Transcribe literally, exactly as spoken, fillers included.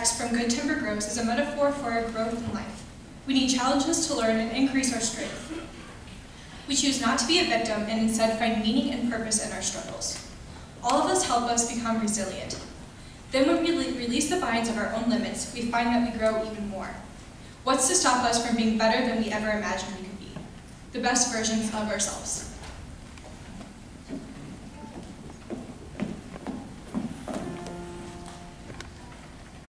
text from Good Timber Grows is a metaphor for our growth in life. We need challenges to learn and increase our strength. We choose not to be a victim and instead find meaning and purpose in our struggles. All of this help us become resilient. Then when we release the binds of our own limits, we find that we grow even more. What's to stop us from being better than we ever imagined we could be? The best versions of ourselves.